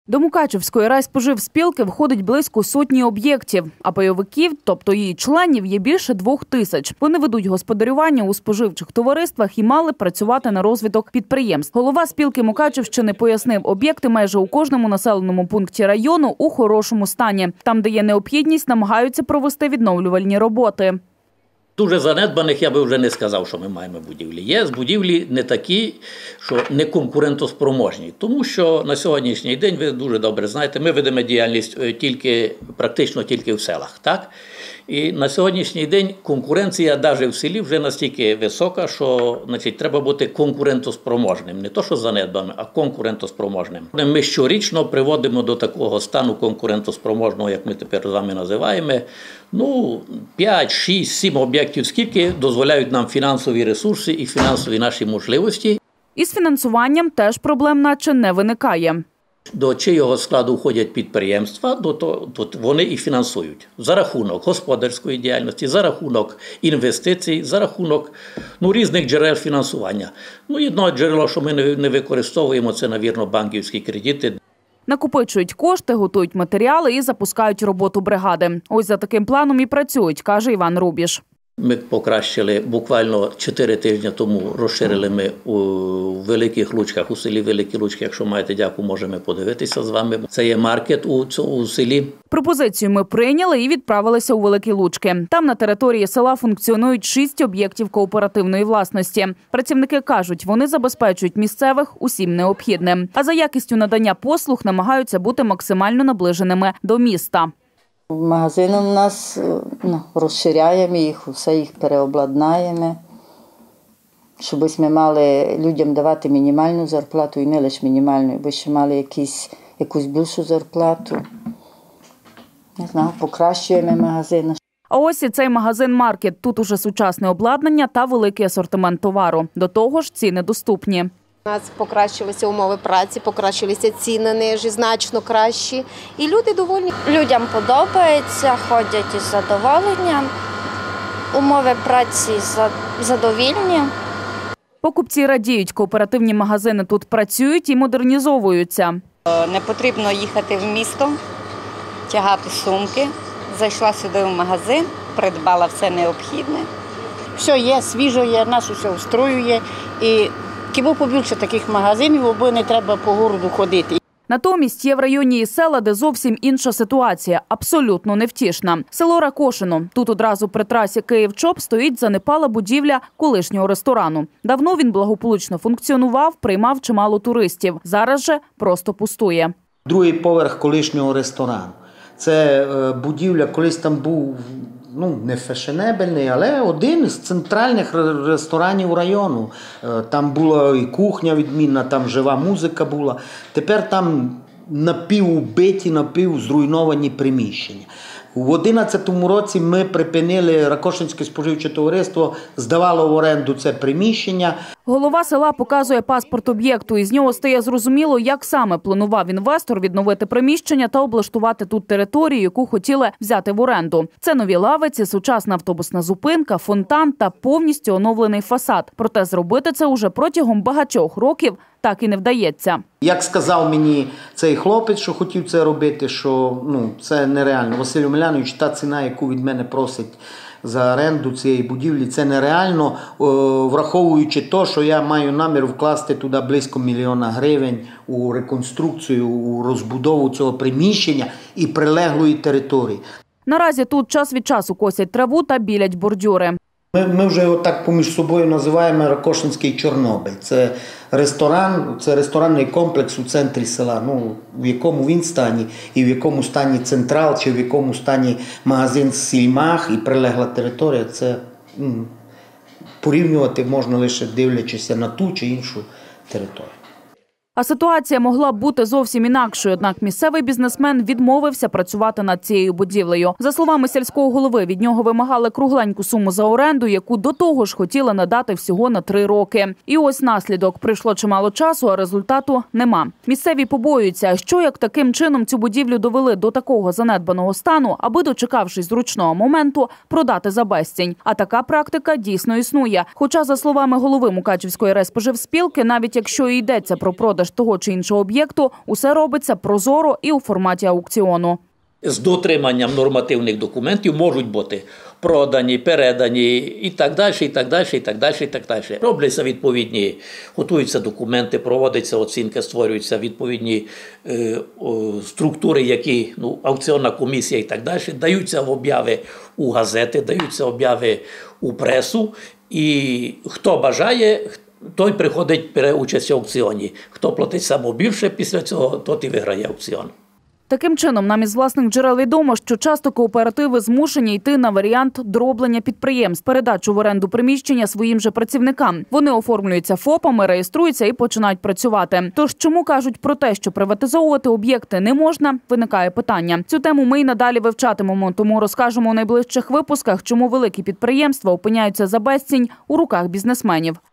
До Мукачівської райспоживспілки входить близько сотні об'єктів, а пайовиків, тобто її членів, є більше 2000. Вони ведуть господарювання у споживчих товариствах і мали працювати на розвиток підприємств. Голова спілки Мукачівщини пояснив, об'єкти майже у кожному населеному пункті району у хорошому стані. Там, де є необхідність, намагаються провести відновлювальні роботи. Дуже занедбаних я би вже не сказав, що ми маємо будівлі. Є будівлі не такі, що не конкурентоспроможні. Тому що на сьогоднішній день, ви дуже добре знаєте, ми ведемо діяльність практично тільки в селах. Так? І на сьогоднішній день конкуренція навіть в селі вже настільки висока, що треба бути конкурентоспроможним. Не то, що занедбаним, а конкурентоспроможним. Ми щорічно приводимо до такого стану конкурентоспроможного, як ми тепер з вами називаємо, 5, 6, 7 об'єктів, скільки дозволяють нам фінансові ресурси і фінансові наші можливості. Із фінансуванням теж проблем наче не виникає. До чийого складу входять підприємства, то вони і фінансують. За рахунок господарської діяльності, за рахунок інвестицій, за рахунок різних джерел фінансування. Єдине джерело, що ми не використовуємо, це, навірно, банківські кредити. Накопичують кошти, готують матеріали і запускають роботу бригади. Ось за таким планом і працюють, каже Іван Рубіж. Ми покращили буквально 4 тижні тому, розширили ми у Великих Лучках, у селі Великі Лучки. Якщо маєте дяку, можемо подивитися з вами. Це є маркет у селі. Пропозицію ми прийняли і відправилися у Великі Лучки. Там на території села функціонують 6 об'єктів кооперативної власності. Працівники кажуть, вони забезпечують місцевих усім необхідним. А за якістю надання послуг намагаються бути максимально наближеними до міста. Магазини у нас розширяємо їх, все їх переобладнаємо, щоб ми мали людям давати мінімальну зарплату і не лише мінімальну, бо ще мали якусь більшу зарплату. Не знаю, покращуємо магазини. А ось і цей магазин-маркет. Тут уже сучасне обладнання та великий асортимент товару. До того ж, ціни доступні. У нас покращилися умови праці, покращилися ціни ниже, значно кращі. І люди довольні. Людям подобається, ходять із задоволенням. Умови праці задовільні. Покупці радіють, кооперативні магазини тут працюють і модернізовуються. Не потрібно їхати в місто, тягати сумки. Зайшла сюди в магазин, придбала все необхідне. Все є, свіжо є, нас усе устроює. І хіба побільше таких магазинів, бо не треба по городу ходити. Натомість є в районі і села, де зовсім інша ситуація, абсолютно невтішна. Село Ракошино. Тут одразу при трасі Київ-Чоп стоїть занепала будівля колишнього ресторану. Давно він благополучно функціонував, приймав чимало туристів. Зараз же просто пустує. Другий поверх колишнього ресторану. Це будівля, колись там був, не фешенебельний, але один з центральних ресторанів району. Там була і кухня відмінна, там жива музика була. Тепер там напівубиті, напівзруйновані приміщення. У 2011 році ми припинили, Ракошинське споживче товариство здавало в оренду це приміщення. Голова села показує паспорт об'єкту. Із нього стає зрозуміло, як саме планував інвестор відновити приміщення та облаштувати тут територію, яку хотіли взяти в оренду. Це нові лавиці, сучасна автобусна зупинка, фонтан та повністю оновлений фасад. Проте зробити це уже протягом багатьох років так і не вдається. Як сказав мені цей хлопець, що хотів це робити, що це нереально. Василь Омелянович, та ціна, яку від мене просить за оренду цієї будівлі, це нереально, враховуючи те, що я маю намір вкласти туди близько 1 мільйона гривень у реконструкцію, у розбудову цього приміщення і прилеглої території. Наразі тут час від часу косять траву та білять бордюри. Ми вже отак поміж собою називаємо Ракошинський Чорнобиль. Це ресторан, це ресторанний комплекс у центрі села. В якому він стані, і в якому стані Централ, чи в якому стані магазин Сільмах і прилегла територія, це порівнювати можна лише дивлячись на ту чи іншу територію. А ситуація могла б бути зовсім інакшою, однак місцевий бізнесмен відмовився працювати над цією будівлею. За словами сільського голови, від нього вимагали кругленьку суму за оренду, яку до того ж хотіли надати всього на 3 роки. І ось наслідок. Прийшло чимало часу, а результату нема. Місцеві побоюються, що як таким чином цю будівлю довели до такого занедбаного стану, аби, дочекавшись зручного моменту, продати за безцінь. А така практика дійсно існує. Хоча, за словами голови Мукачівської райспоживспілки, навіть якщо і йдеться про продаж продаж того чи іншого об'єкту, усе робиться прозоро і у форматі аукціону. З дотриманням нормативних документів можуть бути продані, передані і так далі, і так далі, і так далі, і так далі. Робляться відповідні, готуються документи, проводиться оцінка, створюються відповідні структури, які, аукціонна комісія і так далі, даються обяви у газети, даються обяви у пресу, і хто бажає, той приходить, бере участь в аукціоні. Хто платить саме більше після цього, той і виграє аукціон. Таким чином, нам із власних джерел відомо, що часто кооперативи змушені йти на варіант дроблення підприємств, передачу в оренду приміщення своїм же працівникам. Вони оформлюються ФОПами, реєструються і починають працювати. Тож чому кажуть про те, що приватизовувати об'єкти не можна, виникає питання. Цю тему ми й надалі вивчатимемо, тому розкажемо у найближчих випусках, чому великі підприємства опиняються за безцінь у руках бізнесменів.